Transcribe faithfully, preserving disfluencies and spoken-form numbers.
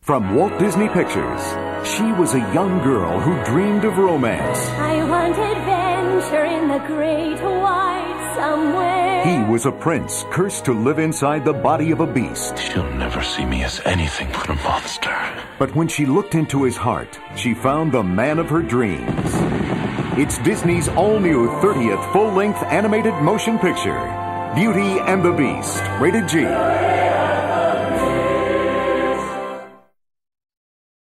From Walt Disney Pictures, she was a young girl who dreamed of romance. I want adventure in the great wide somewhere. He was a prince cursed to live inside the body of a beast. She'll never see me as anything but a monster. But when she looked into his heart, she found the man of her dreams. It's Disney's all-new thirtieth full-length animated motion picture, Beauty and the Beast, rated G.